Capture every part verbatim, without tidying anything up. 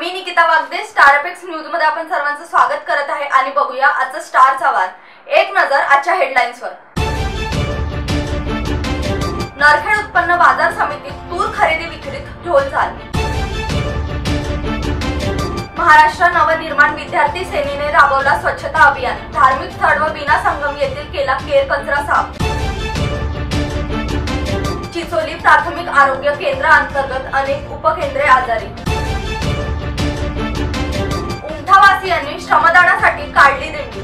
मी Nikita Wagde, star apex news मध्ये आपण सर्वांचं स्वागत करत आहे आणि बघूया आजचा स्टारचा वार। एक नजर आजच्या हेडलाईन्सवर। नरखेड उत्पन्न बाजार समितीत तूर खरेदी विक्रीत झोलझाल। महाराष्ट्र नवनिर्माण विद्यार्थी सेनेने राबवला स्वच्छता अभियान। धार्मिक स्थळ व बीना संगम येथील केला केर कचरा साफ। चिचोली प्राथमिक आरोग्य केंद्रांतर्गत अनेक उपकेंद्रे आजारी। उमठावासियांनी श्रमदानासाठी काढली दिंडी।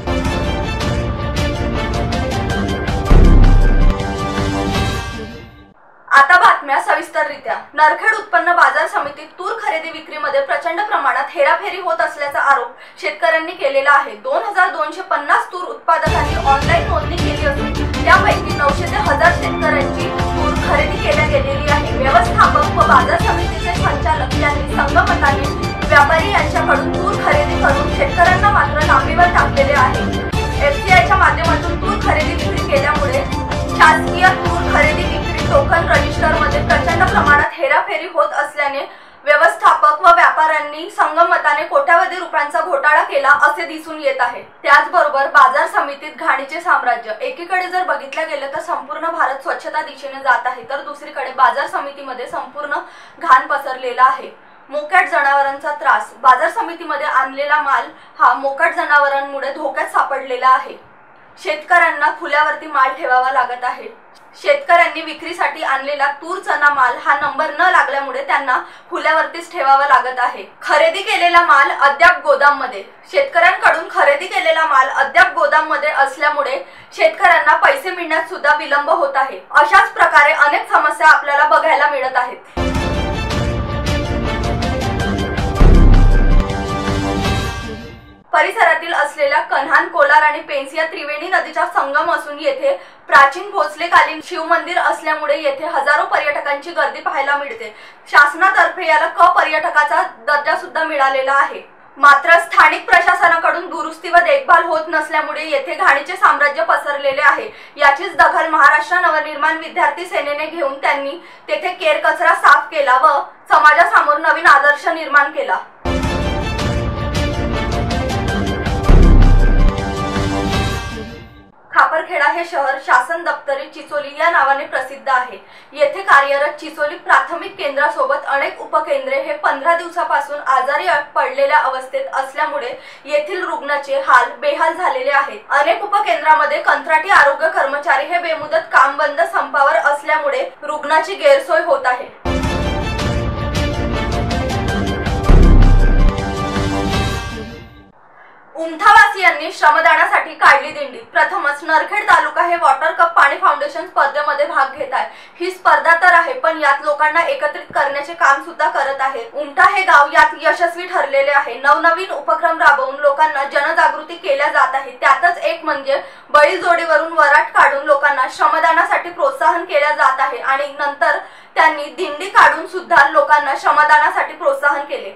आता बातम्या सविस्तररित्या। नरखेड उत्पन्न बाजार समितीत तूर खरेदी विक्रीमध्ये प्रचंड प्रमाणात हेराफेरी होत असल्याचा आरोप शेतकऱ्यांनी केलेला आहे। दोन हजार दोनशे पन्नास तूर उत्पादकांनी ऑनलाईन नोंदणी केली असून त्यापैकी नऊशे ते हजार शेतकऱ्यांची तूर खरेदी केल्या गेलेली आहे। व्यवस्थापक व बाजार समितीचे संचालक यांनी संगमताने व्यापारी यांच्याकडून तूर खरेदी करून शेतकऱ्यांना मात्र लांबीवर टाकलेले आहे। एफसीआयच्या माध्यमातून तूर खरेदी विक्री केल्यामुळे शासकीय तूर खरेदी विक्री टोकन रजिस्टर मध्ये प्रचंड प्रमाणात हेराफेरी होत असल्याने व्यवस्थापक व व्यापाऱ्यांनी संगमताने कोट्यावधी रुपयांचा घोटाळा केला असे दिसून येत आहे। त्याचबरोबर बाजार समितीत घाणीचे साम्राज्य। एकीकडे जर बघितलं गेलं तर संपूर्ण भारत स्वच्छता दिशेने जात आहे, तर दुसरीकडे बाजार समितीमध्ये संपूर्ण घाण पसरलेला आहे। मोकाट जनावरांचा त्रास। बाजार समितीमध्ये आणलेला माल हा मोकाट जनावरांमुळे धोक्यात सापडलेला आहे। शेतकऱ्यांना खुल्यावरती माल ठेवावा लागत आहे। शेतकऱ्यांनी विक्रीसाठी आणलेला तूर चना माल हा नंबर न लागल्यामुळे त्यांना खुल्यावरतीच ठेवावा लागत आहे। खरेदी केलेला माल अद्याप गोदाम मध्ये। शेतकऱ्यांकडून खरेदी केलेला माल अद्याप गोदाम मध्ये असल्यामुळे शेतकऱ्यांना पैसे मिळण्यात सुद्धा विलंब होत आहे। अशाच प्रकारे अनेक समस्या आपल्याला बघायला मिळत आहेत। परिसरातील असलेल्या कन्हान, कोलार आणि पेंच या त्रिवेणी नदीचा संगम असून येथे प्राचीन भोसलेकालीन शिव मंदिर असल्यामुळे येथे हजारो पर्यटकांची गर्दी पाहायला मिळते। शासनातर्फे याला क पर्यटकाचा दर्जा सुद्धा मिळालेला आहे। मात्र स्थानिक प्रशासनाकडून दुरुस्ती व देखभाल होत नसल्यामुळे येथे घाणीचे साम्राज्य पसरलेले आहे। याचीच दखल महाराष्ट्र नवनिर्माण विद्यार्थी सेनेने घेऊन त्यांनी तेथे केर कचरा साफ केला व समाजासमोर नवीन आदर्श निर्माण केला। खापरखेडा हे शहर शासन दप्तरी चिचोली या नावाने प्रसिद्ध आहे। येथे कार्यरत चिचोली प्राथमिक केंद्रासोबत अनेक उपकेंद्रे हे पंधरा दिवसापासून आजारी पडलेल्या अवस्थेत असल्यामुळे येथील रुग्णाचे हाल बेहाल झालेले आहेत। अनेक उपकेंद्रामध्ये कंत्राटी आरोग्य कर्मचारी हे बेमुदत काम बंद संपावर असल्यामुळे रुग्णाची गैरसोय होत आहे। उमठावासियांनी श्रमदानासाठी काढली दिंडी। प्रथमच नरखेड तालुका हे वॉटर कप पाणी फाउंडेशन स्पर्धेमध्ये भाग घेत आहे। ही स्पर्धा तर आहे, पण यात लोकांना एकत्रित करण्याचे काम सुद्धा करत आहे। उमठा हे गाव यात यशस्वी ठरलेले आहे। नवनवीन उपक्रम राबवून लोकांना जनजागृती केल्या जात आहे। त्यातच एक म्हणजे बैलजोडीवरून वराट काढून लोकांना श्रमदानासाठी प्रोत्साहन केल्या जात आहे आणि नंतर त्यांनी दिंडी काढून सुद्धा लोकांना श्रमदानासाठी प्रोत्साहन केले।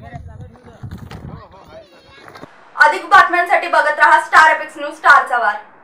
अधिक बातम्यांसाठी बघत रहा स्टार एपेक्स न्यूज, स्टारचा वार।